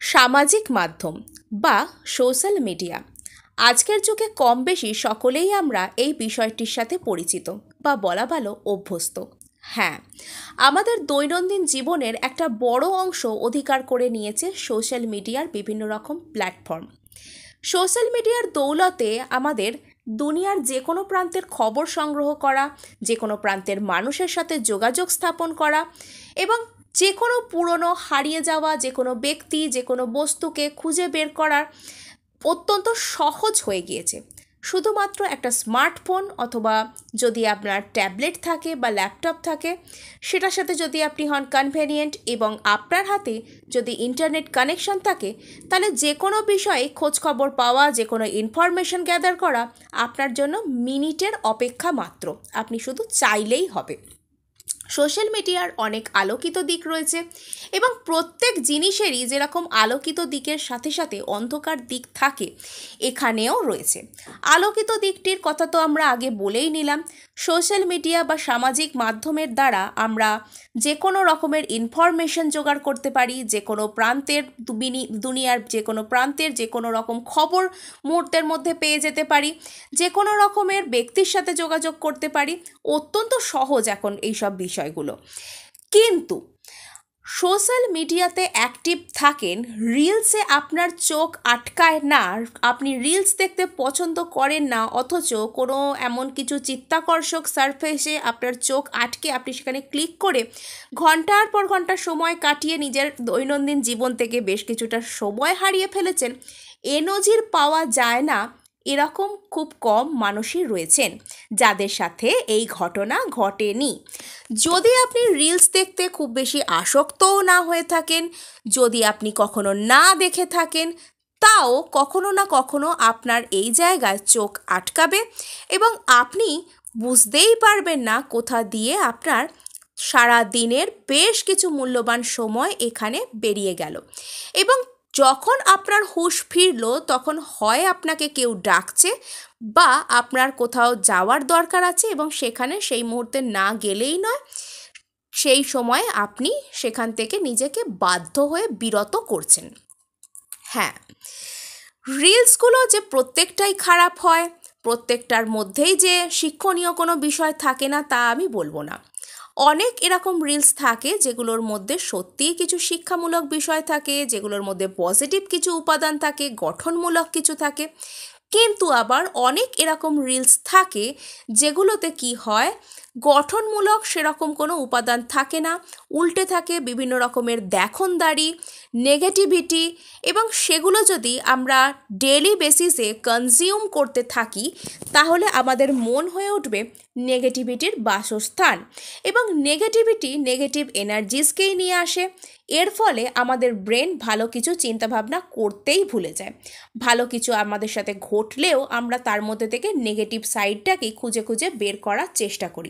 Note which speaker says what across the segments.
Speaker 1: সামাজিক মাধ্যম বা সোশ্যাল মিডিয়া আজকের যুগে কম বেশি সকলেই আমরা এই বিষয়টির সাথে পরিচিত বা বলা ভালো অভ্যস্ত। হ্যাঁ, আমাদের দৈনন্দিন জীবনের একটা বড় অংশ অধিকার করে নিয়েছে সোশ্যাল মিডিয়ার বিভিন্ন রকম প্ল্যাটফর্ম। সোশ্যাল মিডিয়ার দৌলতে আমাদের দুনিয়ার যে কোনো প্রান্তের খবর সংগ্রহ করা, যে কোনো প্রান্তের মানুষের সাথে যোগাযোগ স্থাপন করা এবং যে কোনো পুরনো হারিয়ে যাওয়া যে কোনো ব্যক্তি যে কোনো বস্তুকে খুঁজে বের করার অত্যন্ত সহজ হয়ে গিয়েছে। শুধুমাত্র একটা স্মার্টফোন অথবা যদি আপনার ট্যাবলেট থাকে বা ল্যাপটপ থাকে, সেটার সাথে যদি আপনি হন কনভেনিয়েন্ট এবং আপনার হাতে যদি ইন্টারনেট কানেকশন থাকে, তাহলে যে কোনো বিষয়ে খোঁজখবর পাওয়া, যে কোনো ইনফরমেশন গ্যাদার করা আপনার জন্য মিনিটের অপেক্ষা মাত্র। আপনি শুধু চাইলেই হবে। সোশ্যাল মিডিয়ার অনেক আলোকিত দিক রয়েছে এবং প্রত্যেক জিনিসেরই যেরকম আলোকিত দিকের সাথে সাথে অন্ধকার দিক থাকে, এখানেও রয়েছে। আলোকিত দিকটির কথা তো আমরা আগে বলেই নিলাম। সোশ্যাল মিডিয়া বা সামাজিক মাধ্যমের দ্বারা আমরা যে কোনো রকমের ইনফরমেশন জোগাড় করতে পারি, যে কোনো প্রান্তের দুনিয়ার যে কোনো প্রান্তের যে কোনো রকম খবর মুহূর্তের মধ্যে পেয়ে যেতে পারি, যে কোনো রকমের ব্যক্তির সাথে যোগাযোগ করতে পারি। অত্যন্ত সহজ এখন এইসব বিষয়গুলো। কিন্তু সোশ্যাল মিডিয়াতে অ্যাক্টিভ থাকেন, রিলসে আপনার চোখ আটকায় না, আপনি রিলস দেখতে পছন্দ করেন না, অথচ কোনো এমন কিছু চিত্তাকর্ষক সারফেসে আপনার চোখ আটকে আপনি সেখানে ক্লিক করে ঘন্টার পর ঘন্টা সময় কাটিয়ে নিজের দৈনন্দিন জীবন থেকে বেশ কিছুটা সময় হারিয়ে ফেলেছেন, এ নজির পাওয়া যায় না। এরকম খুব কম মানুষই রয়েছেন যাদের সাথে এই ঘটনা ঘটেনি। যদি আপনি রিলস দেখতে খুব বেশি আসক্তও না হয়ে থাকেন, যদি আপনি কখনো না দেখে থাকেন, তাও কখনো না কখনো আপনার এই জায়গায় চোখ আটকাবে এবং আপনি বুঝতেই পারবেন না কোথা দিয়ে আপনার সারা দিনের বেশ কিছু মূল্যবান সময় এখানে বেরিয়ে গেল। এবং যখন আপনার হুঁশ ফিরল, তখন হয় আপনাকে কেউ ডাকছে বা আপনার কোথাও যাওয়ার দরকার আছে এবং সেখানে সেই মুহূর্তে না গেলেই নয়, সেই সময় আপনি সেখান থেকে নিজেকে বাধ্য হয়ে বিরত করছেন। হ্যাঁ, রিলসগুলো যে প্রত্যেকটাই খারাপ হয়, প্রত্যেকটার মধ্যেই যে শিক্ষণীয় কোনো বিষয় থাকে না, তা আমি বলবো না। অনেক এরকম রিলস থাকে যেগুলোর মধ্যে সত্যিই কিছু শিক্ষামূলক বিষয় থাকে, যেগুলোর মধ্যে পজিটিভ কিছু উপাদান থাকে, গঠনমূলক কিছু থাকে। কিন্তু আবার অনেক এরকম রিলস থাকে যেগুলোতে কি হয়, গঠনমূলক সেরকম কোনো উপাদান থাকে না, উল্টে থাকে বিভিন্ন রকমের দেখনদারি, নেগেটিভিটি। এবং সেগুলো যদি আমরা ডেলি বেসিসে কনজিউম করতে থাকি, তাহলে আমাদের মন হয়ে উঠবে নেগেটিভিটির বাসস্থান এবং নেগেটিভিটি নেগেটিভ এনার্জিসকেই নিয়ে আসে। এর ফলে আমাদের ব্রেন ভালো কিছু চিন্তাভাবনা করতেই ভুলে যায়। ভালো কিছু আমাদের সাথে ঘটলেও আমরা তার মধ্যে থেকে নেগেটিভ সাইডটাকেই খুঁজে খুঁজে বের করার চেষ্টা করি।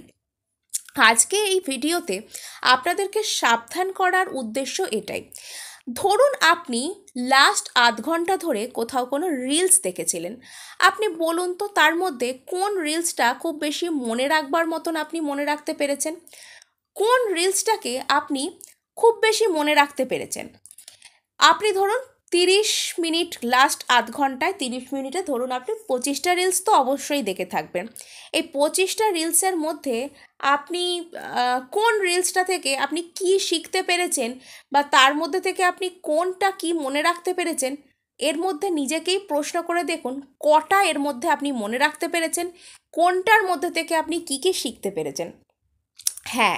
Speaker 1: আজকে এই ভিডিওতে আপনাদেরকে সাবধান করার উদ্দেশ্য এটাই। ধরুন আপনি লাস্ট আধ ঘন্টা ধরে কোথাও কোনো রিলস দেখেছিলেন। আপনি বলুন তো তার মধ্যে কোন রিলসটা খুব বেশি মনে রাখবার মতন আপনি মনে রাখতে পেরেছেন? কোন রিলসটাকে আপনি খুব বেশি মনে রাখতে পেরেছেন? আপনি ধরুন 30 মিনিট, লাস্ট আধ ঘন্টায় 30 মিনিটে ধরুন আপনি 25টা রিলস তো অবশ্যই দেখে থাকবেন। এই 25টা রিলসের মধ্যে আপনি কোন রিলসটা থেকে আপনি কি শিখতে পেরেছেন বা তার মধ্যে থেকে আপনি কোনটা কি মনে রাখতে পেরেছেন, এর মধ্যে নিজেকেই প্রশ্ন করে দেখুন কটা এর মধ্যে আপনি মনে রাখতে পেরেছেন, কোনটার মধ্যে থেকে আপনি কি কি শিখতে পেরেছেন। হ্যাঁ,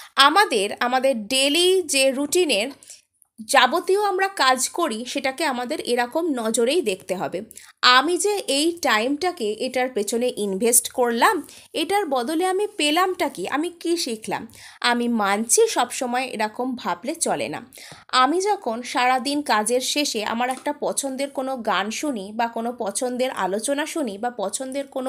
Speaker 1: আমাদের ডেলি যে রুটিনের যাবতীয় আমরা কাজ করি, সেটাকে আমাদের এরকম নজরেই দেখতে হবে। আমি যে এই টাইমটাকে এটার পেছনে ইনভেস্ট করলাম, এটার বদলে আমি পেলামটা কি, আমি কি শিখলাম। আমি মানছি সবসময় এরকম ভাবলে চলে না। আমি যখন সারাদিন কাজের শেষে আমার একটা পছন্দের কোনো গান শুনি বা কোনো পছন্দের আলোচনা শুনি বা পছন্দের কোনো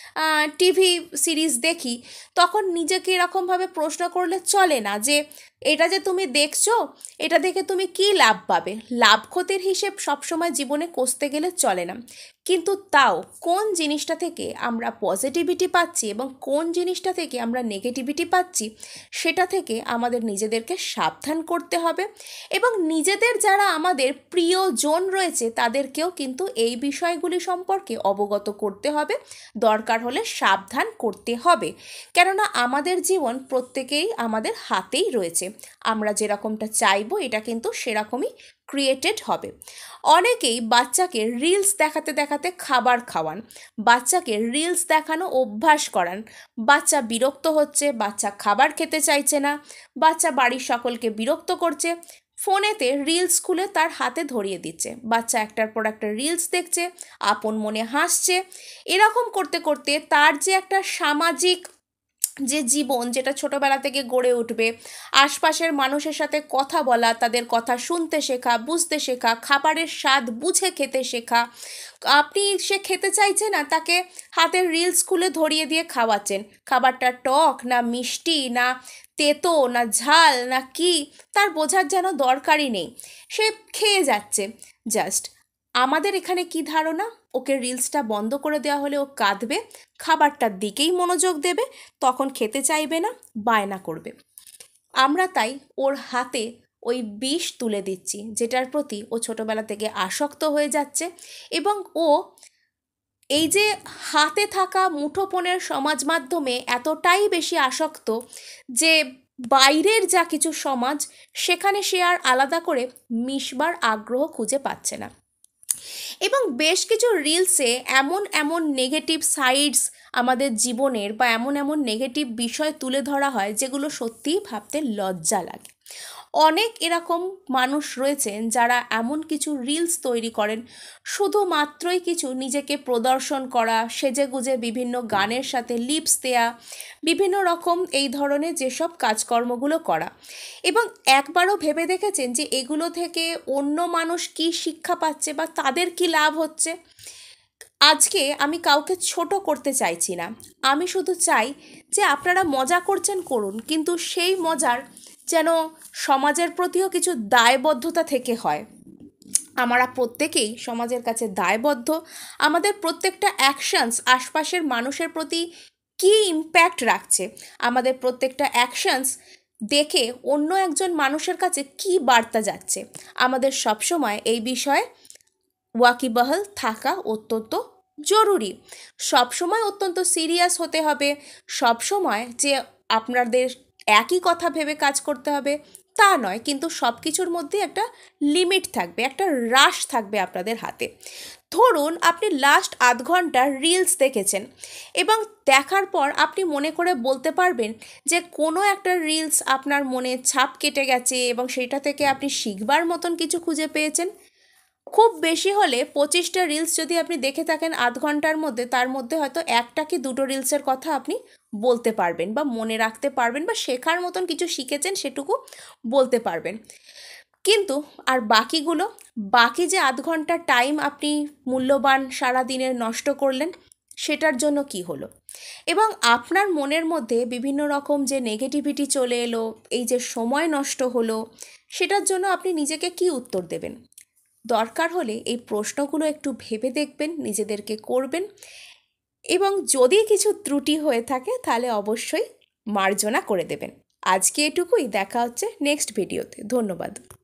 Speaker 1: টিভি সিরিজ দেখি, তখন নিজেকে এরকমভাবে প্রশ্ন করলে চলে না যে এটা যে তুমি দেখছো, এটা দেখে তুমি কি লাভ পাবে। লাভ ক্ষতির হিসেব সবসময় জীবনে কষতে গেলে চলে না। কিন্তু তাও কোন জিনিসটা থেকে আমরা পজিটিভিটি পাচ্ছি এবং কোন জিনিসটা থেকে আমরা নেগেটিভিটি পাচ্ছি সেটা থেকে আমাদের নিজেদেরকে সাবধান করতে হবে এবং নিজেদের যারা আমাদের প্রিয়জন রয়েছে তাদেরকেও কিন্তু এই বিষয়গুলি সম্পর্কে অবগত করতে হবে, দরকার হলে সাবধান করতে হবে। কেননা আমাদের জীবন প্রত্যেকেই আমাদের হাতেই রয়েছে, আমরা যেরকমটা চাইবো এটা কিন্তু সেরকমই ক্রিয়েটেড হবে। অনেকেই বাচ্চাকে রিলস দেখাতে দেখাতে খাবার খাওয়ান, বাচ্চাকে রিলস দেখানো অভ্যাস করান, বাচ্চা বিরক্ত হচ্ছে, বাচ্চা খাবার খেতে চাইছে না, বাচ্চা বাড়ির সকলকে বিরক্ত করছে, ফোনেতে রিলস খুলে তার হাতে ধরিয়ে দিচ্ছে, বাচ্চা একটার পর একটা রিলস দেখছে, আপন মনে হাসছে। এরকম করতে করতে তার যে একটা সামাজিক যে জীবন যেটা ছোটবেলা থেকে গড়ে উঠবে, আশপাশের মানুষের সাথে কথা বলা, তাদের কথা শুনতে শেখা, বুঝতে শেখা, খাবারের স্বাদ বুঝে খেতে শেখা, আপনি সে খেতে চাইছে না তাকে হাতের রিলস খুলে ধরিয়ে দিয়ে খাওয়াচ্ছেন, খাবারটা টক না মিষ্টি না তেতো না ঝাল না কি তার বোঝার যেন দরকারই নেই, সে খেয়ে যাচ্ছে জাস্ট। আমাদের এখানে কি ধারণা, ওকে রিলসটা বন্ধ করে দেওয়া হলে ও কাঁদবে, খাবারটার দিকেই মনোযোগ দেবে, তখন খেতে চাইবে না, বায়না করবে। আমরা তাই ওর হাতে ওই বিষ তুলে দিচ্ছি যেটার প্রতি ও ছোটবেলা থেকে আসক্ত হয়ে যাচ্ছে এবং ও এই যে হাতে থাকা মুঠোফোনের সমাজ মাধ্যমে এতটাই বেশি আসক্ত যে বাইরের যা কিছু সমাজ সেখানে সে আর আলাদা করে মিশবার আগ্রহ খুঁজে পাচ্ছে না। এবং বেশ কিছু রিলসে এমন এমন নেগেটিভ সাইডস আমাদের জীবনের বা এমন এমন নেগেটিভ বিষয় তুলে ধরা হয় যেগুলো সত্যিই ভাবতে লজ্জা লাগে। অনেক এরকম মানুষ রয়েছেন যারা এমন কিছু রিলস তৈরি করেন শুধুমাত্রই কিছু নিজেকে প্রদর্শন করা, সেজেগুজে বিভিন্ন গানের সাথে লিপস দেয়া, বিভিন্ন রকম এই ধরনের যেসব কাজকর্মগুলো করা, এবং একবারও ভেবে দেখেছেন যে এগুলো থেকে অন্য মানুষ কী শিক্ষা পাচ্ছে বা তাদের কী লাভ হচ্ছে? আজকে আমি কাউকে ছোট করতে চাইছি না, আমি শুধু চাই যে আপনারা মজা করছেন করুন, কিন্তু সেই মজার যেন সমাজের প্রতিও কিছু দায়বদ্ধতা থেকে হয়। আমরা প্রত্যেকেই সমাজের কাছে দায়বদ্ধ, আমাদের প্রত্যেকটা অ্যাকশনস আশপাশের মানুষের প্রতি কী ইম্প্যাক্ট রাখছে, আমাদের প্রত্যেকটা অ্যাকশনস দেখে অন্য একজন মানুষের কাছে কী বার্তা যাচ্ছে, আমাদের সবসময় এই বিষয়ে ওয়াকিবহাল থাকা অত্যন্ত জরুরি। সবসময় অত্যন্ত সিরিয়াস হতে হবে, সবসময় যে আপনাদের একই কথা ভেবে কাজ করতে হবে তা নয়, কিন্তু সব কিছুর মধ্যে একটা লিমিট থাকবে, একটা রাশ থাকবে আপনাদের হাতে। ধরুন আপনি লাস্ট আধ ঘন্টা রিলস দেখেছেন এবং দেখার পর আপনি মনে করে বলতে পারবেন যে কোনো একটা রিলস আপনার মনে ছাপ কেটে গেছে এবং সেটা থেকে আপনি শিখবার মতন কিছু খুঁজে পেয়েছেন। খুব বেশি হলে 25টা রিলস যদি আপনি দেখে থাকেন আধ ঘন্টার মধ্যে, তার মধ্যে হয়তো একটা কি দুটো রিলসের কথা আপনি বলতে পারবেন বা মনে রাখতে পারবেন বা শেখার মতন কিছু শিখেছেন সেটুকু বলতে পারবেন। কিন্তু আর বাকিগুলো, বাকি যে আধ ঘন্টা টাইম আপনি মূল্যবান সারা দিনের নষ্ট করলেন সেটার জন্য কি হলো? এবং আপনার মনের মধ্যে বিভিন্ন রকম যে নেগেটিভিটি চলে এলো, এই যে সময় নষ্ট হলো, সেটার জন্য আপনি নিজেকে কি উত্তর দেবেন? দরকার হলে এই প্রশ্নগুলো একটু ভেবে দেখবেন, নিজেদেরকে করবেন, এবং যদি কিছু ত্রুটি হয়ে থাকে তাহলে অবশ্যই মার্জনা করে দেবেন। আজকে এটুকুই, দেখা হচ্ছে নেক্সট ভিডিওতে। ধন্যবাদ।